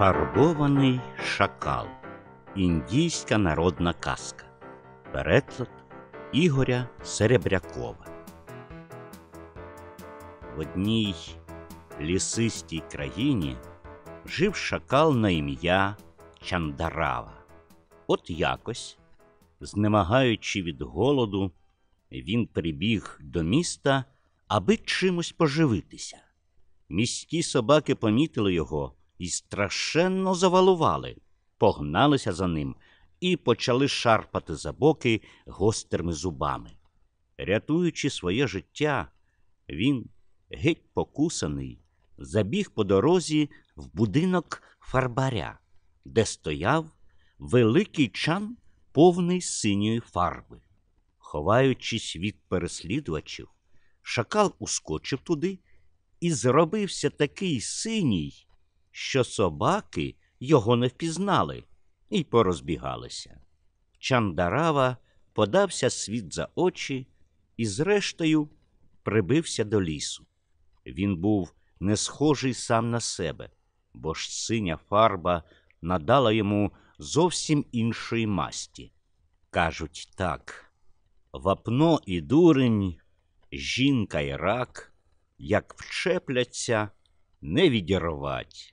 Фарбований шакал. Індійська народна казка. Переклад Ігоря Серебрякова. В одній лісистій країні жив шакал на ім'я Чандарава. От якось, знемагаючи від голоду, він прибіг до міста, аби чимось поживитися. Міські собаки помітили його і страшенно завалували, погналися за ним і почали шарпати за боки гострими зубами. Рятуючи своє життя, він, геть покусаний, забіг по дорозі в будинок фарбаря, де стояв великий чан, повний синьої фарби. Ховаючись від переслідувачів, шакал ускочив туди і зробився такий синій, що собаки його не впізнали і порозбігалися. Чандарава подався світ за очі і, зрештою, прибився до лісу. Він був не схожий сам на себе, бо ж синя фарба надала йому зовсім іншої масті. Кажуть так: вапно і дурень, жінка і рак, як вчепляться, не відірвать.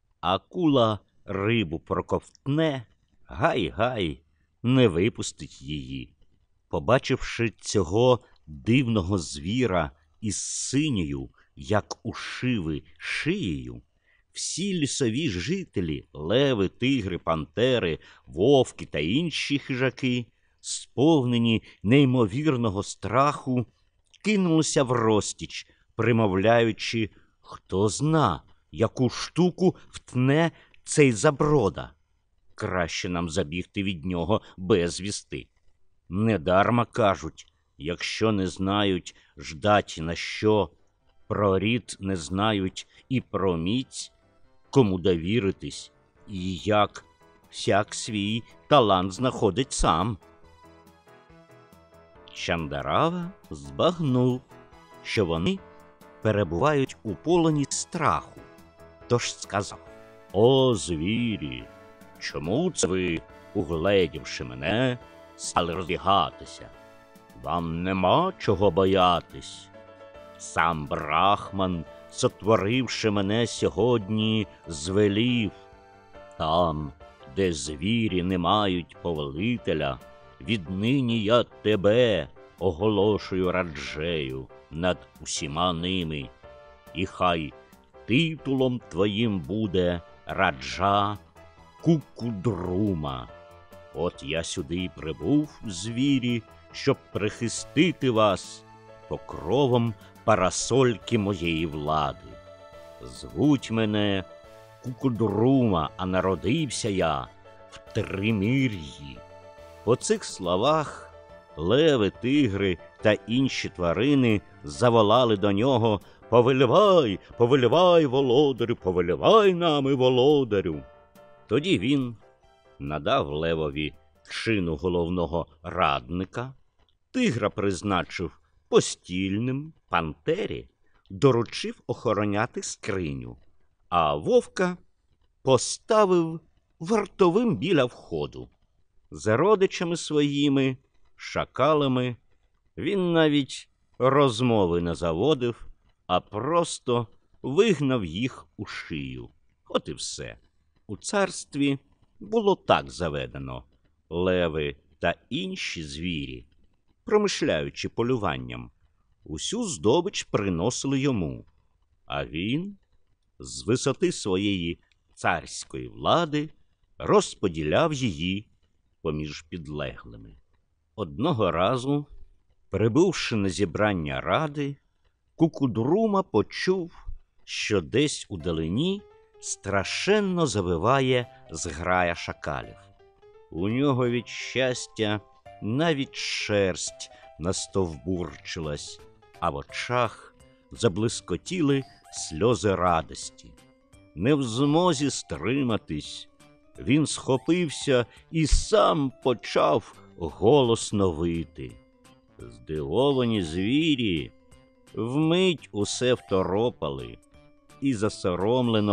Акула рибу проковтне, гай-гай, не випустить її. Побачивши цього дивного звіра із синьою, як у шиви, шиєю, всі лісові жителі, леви, тигри, пантери, вовки та інші хижаки, сповнені неймовірного страху, кинулися врозтіч, примовляючи: хто зна, яку штуку втне цей заброда. Краще нам забігти від нього безвісти. Недарма кажуть: якщо не знають ждать на що, про рід не знають і про міць, кому довіритись, і як всяк свій талант знаходить сам. Чандарава збагнув, що вони перебувають у полоні страху, тож сказав: «О, звірі, чому це ви, угледівши мене, стали розбігатися? Вам нема чого боятись. Сам Брахман, сотворивши мене сьогодні, звелів: там, де звірі не мають повелителя, віднині я тебе оголошую раджею над усіма ними, і хай титулом твоїм буде раджа Кукудрума. От я сюди й прибув, звірі, щоб прихистити вас покровом парасольки моєї влади. Звуть мене Кукудрума, а народився я в Тримір'ї». По цих словах леви, тигри та інші тварини заволали до нього: «Повелівай, повелівай, володарю, повелівай нами, володарю». Тоді він надав левові чину головного радника, тигра призначив постільним, пантері доручив охороняти скриню, а вовка поставив вартовим біля входу. За родичами своїми, шакалами, він навіть розмови не заводив, а просто вигнав їх у шию. От і все. У царстві було так заведено: леви та інші звірі, промишляючи полюванням, усю здобич приносили йому, а він з висоти своєї царської влади розподіляв її поміж підлеглими. Одного разу, прибувши на зібрання ради, Кукудрума почув, що десь удалині страшенно завиває зграя шакалів. У нього від щастя навіть шерсть настовбурчилась, а в очах заблискотіли сльози радості. Не в змозі стриматись, він схопився і сам почав голосно вити. Здивовані звірі вмить усе второпали і засоромлено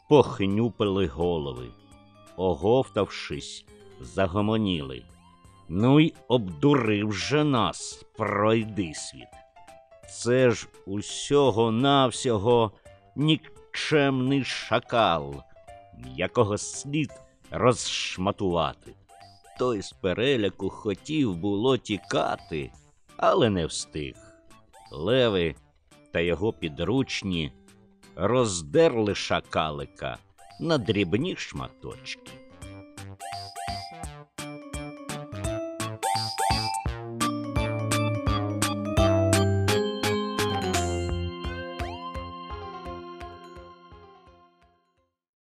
похнюпили голови, оговтавшись, загомоніли. Ну й обдурив же нас пройдисвіт. Це ж усього-навсього нікчемний шакал, якого слід розшматувати. Той з переляку хотів було тікати, але не встиг. Леви та його підручні роздерли шакалика на дрібні шматочки.